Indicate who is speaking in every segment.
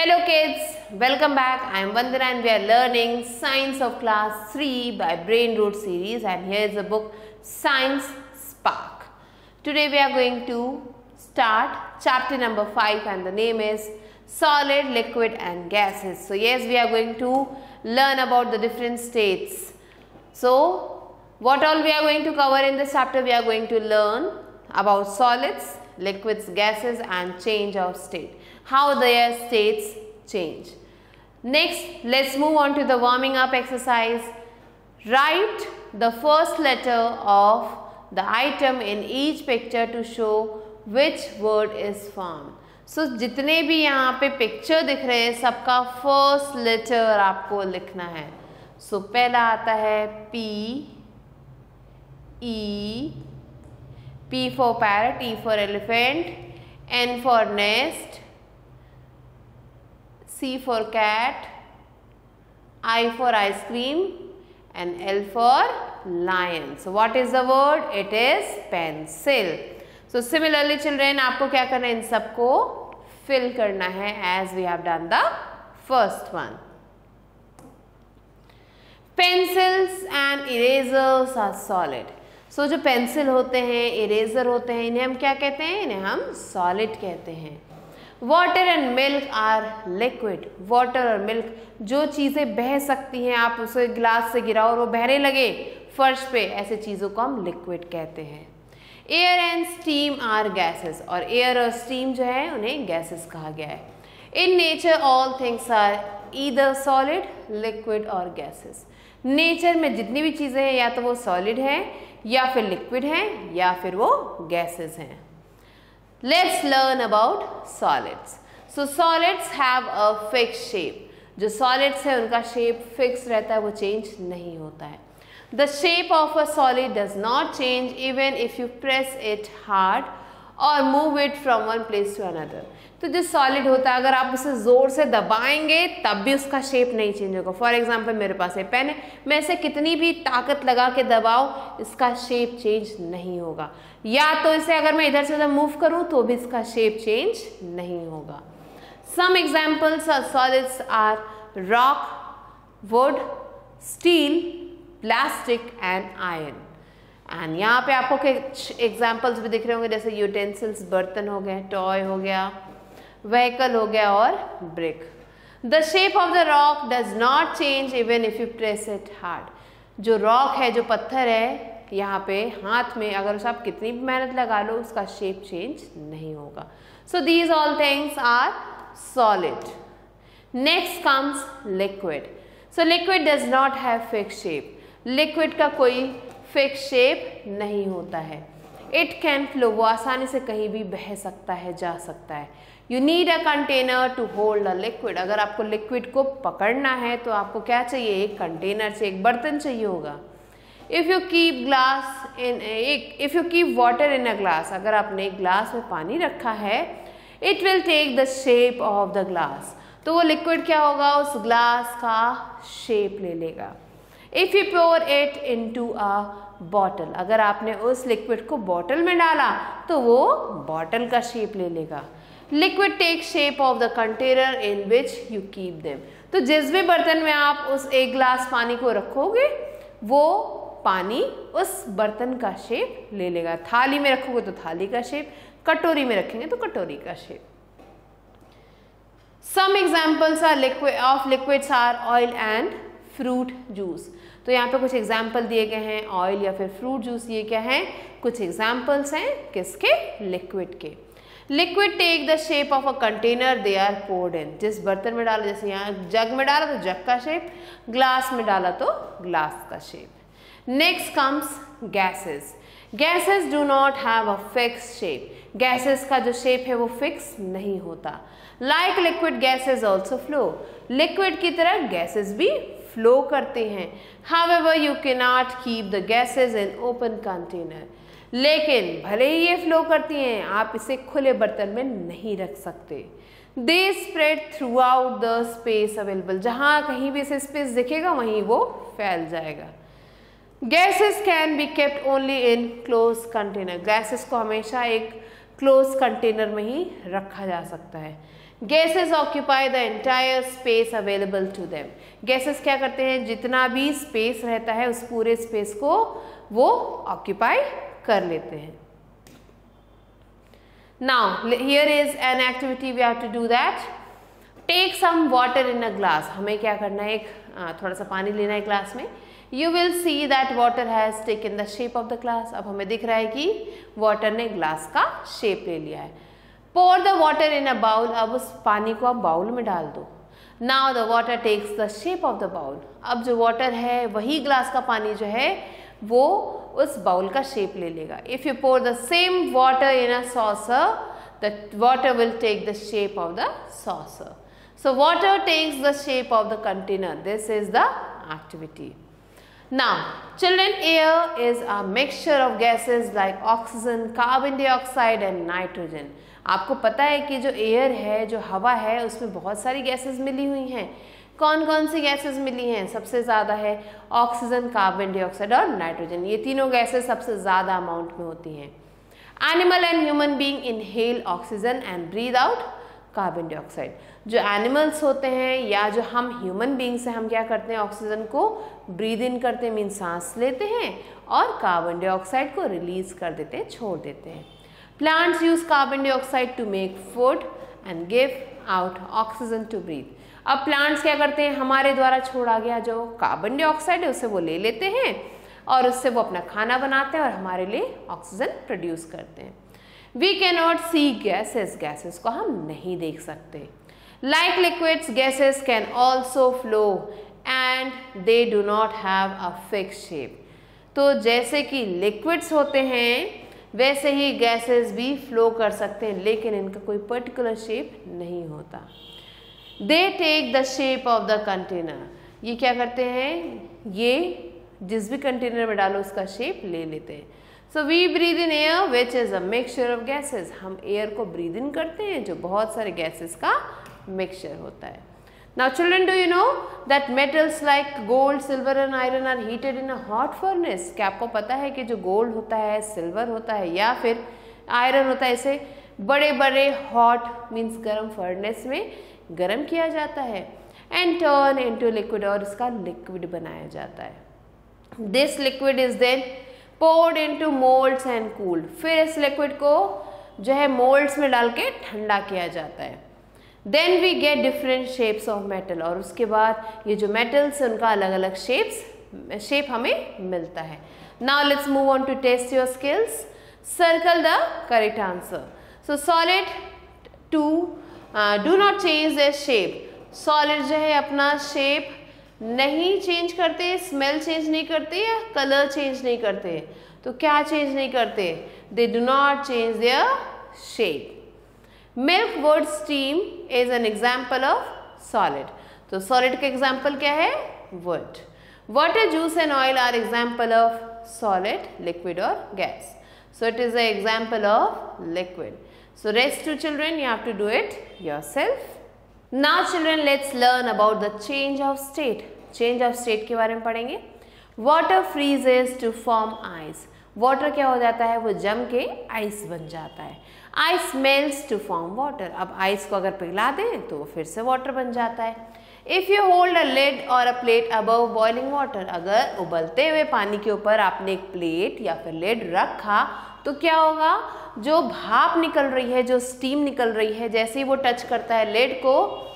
Speaker 1: Hello kids, welcome back. I am Vandana and we are learning Science of Class 3 by Brain Root series, and here is the book Science Spark. Today we are going to start chapter number 5 and the name is Solid, Liquid and Gases. So yes, we are going to learn about the different states. So what all we are going to cover in this chapter? We are going to learn about solids, liquids, gases and change of state, how their states change. Next, let's move on to the warming up exercise. Write the first letter of the item in each picture to show which word is formed. So जितने भी यहाँ पे picture दिख रहे हैं सबका first letter आपको लिखना है. So पहला आता है P, E, P for parrot, E for elephant, N for nest, C for cat, I for ice cream and L for lion. So what is the word? It is pencil. So similarly children, आपको क्या करना है, इन सबको fill करना है as we have done the first one. Pencils and erasers are solid. So जो pencil होते हैं, इरेजर होते हैं, इन्हें हम क्या कहते हैं? इन्हें हम सॉलिड कहते हैं. Water and milk are liquid. Water और मिल्क जो चीज़ें बह सकती हैं, आप उसे गिलास से गिराओ और वो बहने लगे फर्श पे, ऐसे चीज़ों को हम लिक्विड कहते हैं. Air and steam are gases. और एयर और स्टीम जो है उन्हें गैसेस कहा गया है. In nature all things are either solid, liquid और गैसेस. नेचर में जितनी भी चीज़ें हैं या तो वो सॉलिड है या फिर लिक्विड है या फिर वो गैसेस हैं. Let's learn about solids. So solids have a fix shape. जो सॉलिड्स है उनका शेप फिक्स रहता है, वो चेंज नहीं होता है. The shape of a solid does not change even if you press it hard और move it from one place to another. तो जो सॉलिड होता है अगर आप उसे ज़ोर से दबाएंगे तब भी उसका शेप नहीं चेंज होगा. फॉर एग्जांपल मेरे पास एक पेन है, मैं इसे कितनी भी ताकत लगा के दबाऊं इसका शेप चेंज नहीं होगा. या तो इसे अगर मैं इधर से उधर मूव करूं तो भी इसका शेप चेंज नहीं होगा. Some examples of solids are rock, wood, steel, plastic and iron. And यहाँ पे आपको कुछ एग्जाम्पल्स भी दिख रहे होंगे, जैसे यूटेंसिल्स, बर्तन हो गए, टॉय हो गया, व्हीकल हो गया और brick. The shape of the rock does not change even if you press it hard. जो रॉक है, जो पत्थर है, यहाँ पे हाथ में अगर उसे आप कितनी भी मेहनत लगा लो उसका शेप चेंज नहीं होगा. So these all things are solid. Next comes liquid. So liquid does not have fix shape. Liquid का कोई फिक्स शेप नहीं होता है. It can flow. वो आसानी से कहीं भी बह सकता है, जा सकता है. You need a container to hold a liquid. अगर आपको लिक्विड को पकड़ना है तो आपको क्या चाहिए? एक कंटेनर से, एक बर्तन चाहिए होगा. If you keep water in a glass. अगर आपने एक ग्लास में पानी रखा है, it will take the shape of the glass. तो वो लिक्विड क्या होगा? उस ग्लास का शेप ले लेगा. If you pour it into a bottle. अगर आपने उस लिक्विड को बॉटल में डाला तो वो बॉटल का शेप ले लेगा. Liquid take shape of the container in which you keep them. तो जिस भी बर्तन में आप उस एक ग्लास पानी को रखोगे वो पानी उस बर्तन का शेप ले लेगा. थाली में रखोगे तो थाली का शेप, कटोरी में रखेंगे तो कटोरी का shape. Some examples are of liquids are oil and fruit juice. तो यहाँ पे कुछ एग्जाम्पल दिए गए हैं, ऑयल या फिर फ्रूट जूस. ये क्या है? कुछ एग्जाम्पल्स हैं किसके? लिक्विड के. Liquid take the shape of a container they are poured in. जिस बर्तन में डाला, जैसे यहाँ जग में डाला तो जग का शेप, ग्लास में डाला तो ग्लास का shape. Next comes gases. Gases do not have a fix shape. Gases का जो शेप है वो फिक्स नहीं होता. Like liquid gases also flow. Liquid की तरह गैसेस भी फ्लो करते हैं. However you can not keep the gases in open container. लेकिन भले ही ये फ्लो करती हैं, आप इसे खुले बर्तन में नहीं रख सकते. They spread throughout the space available. जहाँ कहीं भी इसे स्पेस दिखेगा वहीं वो फैल जाएगा. Gases can be kept only in close container. Gases को हमेशा एक क्लोज कंटेनर में ही रखा जा सकता है. Gases occupy the entire space available to them. Gases क्या करते हैं, जितना भी स्पेस रहता है उस पूरे स्पेस को वो ऑक्यूपाई कर लेते हैं। Now here is an activity we have to do that. Take some water in a glass. हमें क्या करना है, एक थोड़ा सा पानी लेना है ग्लास में। You will see that water has taken the shape of the glass. अब हमें दिख रहा है कि वाटर ने ग्लास का शेप ले लिया है। Pour the water in a bowl. अब उस पानी को आप बाउल में डाल दो। Now the water takes the shape of the bowl. अब जो वाटर है वही ग्लास का पानी जो है वो उस बाउल का शेप ले लेगा। If you pour the same water in a saucer, the water will take the shape of the saucer. So water takes the shape of the container. This is the activity. Now, children, air is a mixture of gases like oxygen, carbon dioxide and nitrogen. आपको पता है कि जो air है, जो हवा है, उसमें बहुत सारी गैसेस मिली हुई हैं। कौन कौन सी गैसेस मिली हैं? सबसे ज़्यादा है ऑक्सीजन, कार्बन डाइऑक्साइड और नाइट्रोजन। ये तीनों गैसेस सबसे ज़्यादा अमाउंट में होती हैं। Animal and human being inhale oxygen and breathe out carbon dioxide. जो एनिमल्स होते हैं या जो हम ह्यूमन बीइंग्स हैं, हम क्या करते हैं, ऑक्सीजन को ब्रीद इन करते हैं, मीन सांस लेते हैं, और कार्बन डाइऑक्साइड को रिलीज कर देते हैं, छोड़ देते हैं। Plants use carbon dioxide to make food and give out oxygen to breathe. अब प्लांट्स क्या करते हैं, हमारे द्वारा छोड़ा गया जो कार्बन डाइऑक्साइड है उसे वो ले लेते हैं और उससे वो अपना खाना बनाते हैं और हमारे लिए ऑक्सीजन प्रोड्यूस करते हैं। We can not see gases. Gases को हम नहीं देख सकते। Like liquids, gases can also flow and they do not have a fixed shape. तो जैसे कि लिक्विड्स होते हैं वैसे ही गैसेस भी फ्लो कर सकते हैं, लेकिन इनका कोई पर्टिकुलर शेप नहीं होता। They take the shape of the container. ये क्या करते हैं, ये जिस भी कंटेनर में डालो उसका शेप ले लेते हैं। So we breathe in air which is a mixture of gases. हम एयर को ब्रीद इन करते हैं जो बहुत सारे गैसेस का मिक्सचर होता है। Now children, do you know that metals like gold, silver and iron are heated in a hot furnace? क्या आपको पता है कि जो गोल्ड होता है, सिल्वर होता है या फिर आयरन होता है, इसे बड़े बड़े हॉट मीन्स गर्म फर्नेस में गर्म किया जाता है एंड टर्न इनटू लिक्विड, और इसका लिक्विड बनाया जाता है। This liquid is then poured into molds and cooled. फिर इस लिक्विड को जो है मोल्ड्स में डाल के ठंडा किया जाता है। Then we get different shapes of metal, और उसके बाद ये जो मेटल्स हैं उनका अलग अलग शेप हमें मिलता है। Now let's move on to test your skills. Circle the correct answer. So solid to do not change their shape. Solid जो है अपना शेप नहीं चेंज करते, स्मेल चेंज नहीं करते या कलर चेंज नहीं करते। तो क्या चेंज नहीं करते? They do not change their shape. Milk wood steam is an example of solid. तो सॉलिड का एग्जाम्पल क्या है? Wood. Water, juice and oil are example of solid, liquid और gas. So it is an example of liquid. So rest to children, you have to do it yourself. Now children, let's learn about the change of state. Change of state के बारे में पढ़ेंगे। Water freezes to form ice. Water क्या हो जाता है? वो जम के आइस बन जाता है। Ice melts to form water. अब आइस को अगर पिघला दें तो फिर से वाटर बन जाता है। If you hold a lid or a plate above boiling water, अगर उबलते हुए पानी के ऊपर आपने एक प्लेट या फिर लिड रखा तो क्या होगा? जो भाप निकल रही है, जो स्टीम निकल रही है, जैसे ही वो टच करता है लिड को,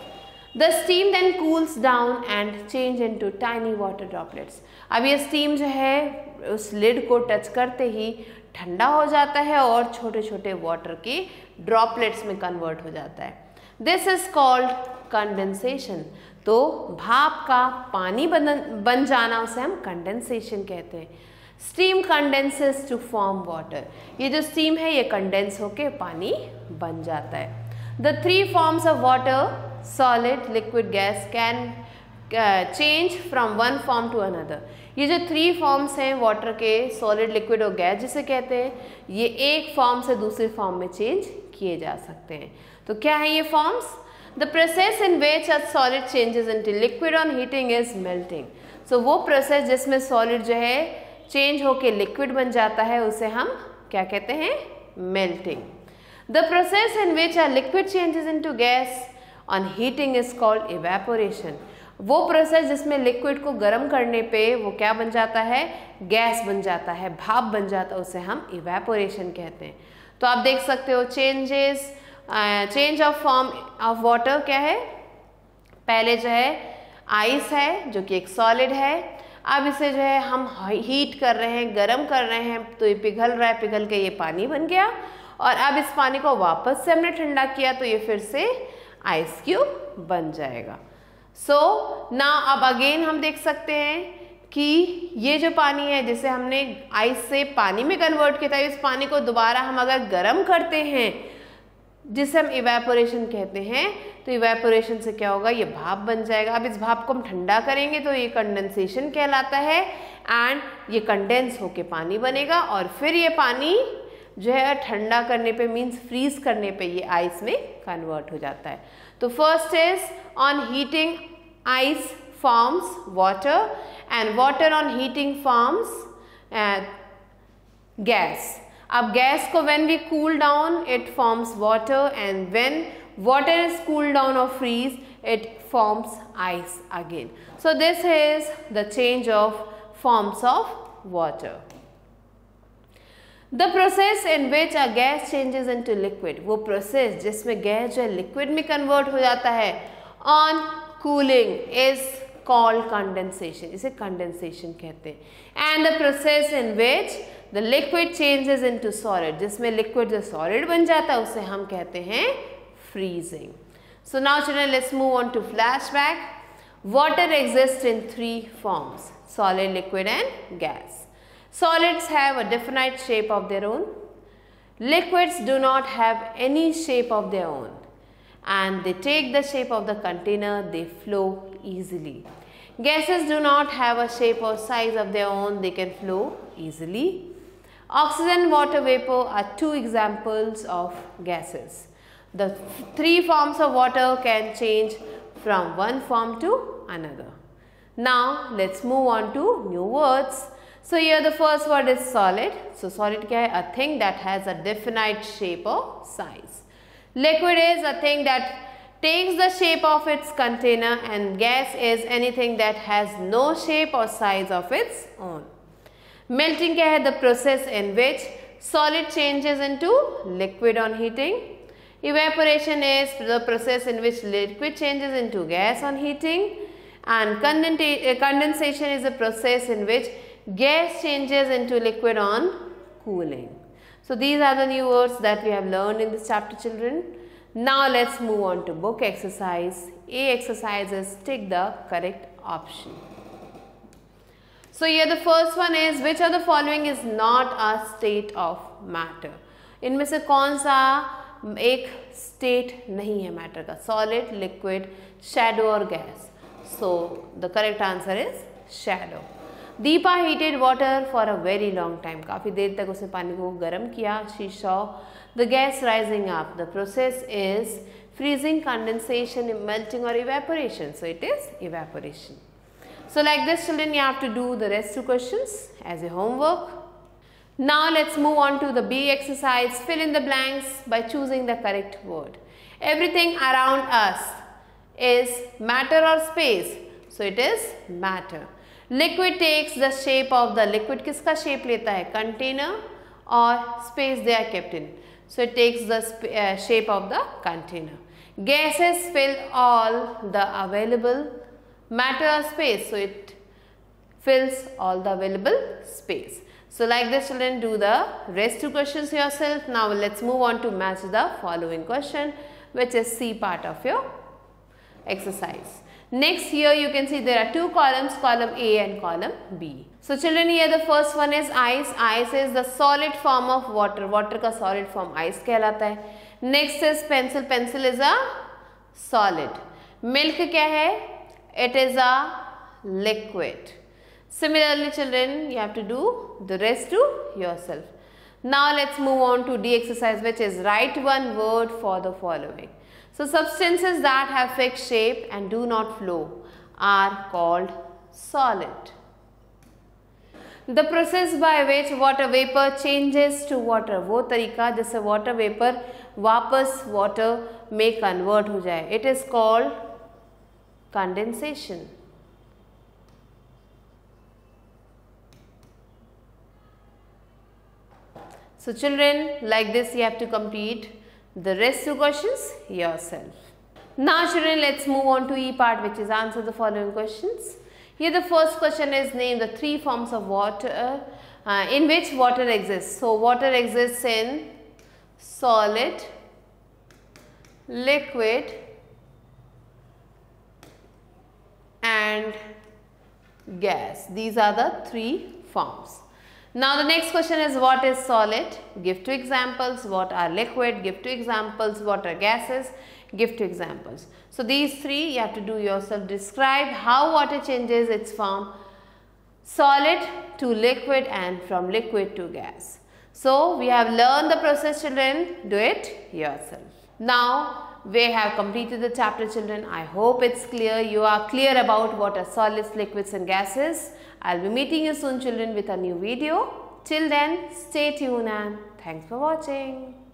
Speaker 1: the steam then cools down and change into tiny water droplets. अब ये स्टीम जो है उस लिड को टच करते ही ठंडा हो जाता है और छोटे छोटे वाटर के ड्रॉपलेट्स में कन्वर्ट हो जाता है। This is called condensation. तो भाप का पानी बन जाना उसे हम कंडेंसेशन कहते हैं। Steam condenses to form water. ये जो स्टीम है ये कंडेंस होके पानी बन जाता है। The three forms of water, solid, liquid, gas, can change from one form to another. ये जो थ्री फॉर्म्स हैं वाटर के, सॉलिड, लिक्विड और गैस जिसे कहते हैं, ये एक फॉर्म से दूसरे फॉर्म में चेंज किए जा सकते हैं। तो क्या है ये forms? The process in which a solid changes into liquid on heating is melting. So वो प्रोसेस जिसमें सॉलिड जो है चेंज होके लिक्विड बन जाता है उसे हम क्या कहते हैं? Melting. The process in which a liquid changes into gas on heating is called evaporation. वो प्रोसेस जिसमें लिक्विड को गर्म करने पे वो क्या बन जाता है, गैस बन जाता है, भाप बन जाता है, उसे हम इवेपोरेशन कहते हैं। तो आप देख सकते हो change of form of water क्या है, पहले जो है आइस है जो कि एक सॉलिड है, अब इसे जो है हम हीट कर रहे हैं, गर्म कर रहे हैं, तो ये पिघल रहा है, पिघल के ये पानी बन गया और अब इस पानी को वापस से हमने ठंडा किया तो ये फिर से आइस क्यूब बन जाएगा। सो नाउ अब अगेन हम देख सकते हैं कि ये जो पानी है जिसे हमने आइस से पानी में कन्वर्ट किया था, इस पानी को दोबारा हम अगर गर्म करते हैं जिसे हम इवेपोरेशन कहते हैं, तो इवेपोरेशन से क्या होगा, ये भाप बन जाएगा। अब इस भाप को हम ठंडा करेंगे तो ये कंडेंसेशन कहलाता है एंड ये कंडेंस होके पानी बनेगा और फिर ये पानी जो है ठंडा करने पे मीन्स फ्रीज करने पे ये आइस में कन्वर्ट हो जाता है। तो first is on heating ice forms water and water on heating forms gas. अब गैस को when we cool down it forms water and when water is cooled down or freeze it forms ice again. So this is the change of forms of water. The process in which a gas changes into liquid, वो process जिसमें gas जो है liquid में convert हो जाता है on cooling is called condensation, इसे condensation कहते हैं। And the process in which the liquid changes into solid, जिसमें liquid जो solid बन जाता है उसे हम कहते हैं freezing. So now children let's move on to flashback. Water exists in three forms: solid, liquid and gas. Solids have a definite shape of their own. Liquids do not have any shape of their own and they take the shape of the container, they flow easily. Gases do not have a shape or size of their own, they can flow easily. Oxygen and water vapor are two examples of gases. The three forms of water can change from one form to another. Now let's move on to new words. So here the first word is solid. So solid क्या है? A thing that has a definite shape or size. Liquid is a thing that takes the shape of its container and gas is anything that has no shape or size of its own. Melting क्या है? The process in which solid changes into liquid on heating. Evaporation is the process in which liquid changes into gas on heating, and condensation is the process in which gas changes into liquid on cooling. So these are the new words that we have learned in this chapter, children. Now let's move on to book exercise. A exercise is tick the correct option. So here the first one is, which of the following is not a state of matter? इनमें से कौन सा एक state नहीं है matter का? Solid, liquid, shadow और gas. So the correct answer is shadow. Deepa heated water for a very long time. काफ़ी देर तक उसने पानी को गर्म किया. She saw the gas rising up. The process is freezing, condensation, melting or evaporation. So it is evaporation. So like this, children, you have to do the rest two questions as a homework. Now let's move on to the B exercise. Fill in the blanks by choosing the correct word. Everything around us is matter or space. So it is matter. Liquid takes the shape of the liquid. किसका shape लेता है? Container और space they are kept in. So it takes the shape of the container. Gases fill all the available matter or space. So it fills all the available space. So like this, children, do the rest two questions yourself. Now let's move on to match the following question, which is C part of your exercise. Next, here you can see there are two columns, column A and column B. So children, here the first one is ice. Ice is the solid form of water. Water का solid form ice कहलाता है. Next is pencil. Pencil is a solid. Milk क्या है? It is a liquid. Similarly, children, you have to do the rest to yourself. Now let's move on to D exercise, which is write one word for the following. So substances that have fixed shape and do not flow are called solid. The process by which water vapor changes to water, वो तरीका जिससे water vapor वापस water में convert हो जाए, it is called condensation. So children, like this you have to complete the rest 2 questions yourself. Now children, let's move on to E part, which is answer the following questions. Here the first question is, name the 3 forms of water in which water exists. So water exists in solid, liquid and gas. These are the 3 forms. Now the next question is, what is solid? Give 2 examples. What are liquid? Give 2 examples. What are gases? Give 2 examples. So these 3 you have to do yourself. Describe how water changes its form solid to liquid and from liquid to gas. So we have learned the process children. Do it yourself. Now we have completed the chapter children. I hope it's clear. You are clear about what are solids, liquids and gases. I'll be meeting you soon children with a new video. Till then, stay tuned and thanks for watching.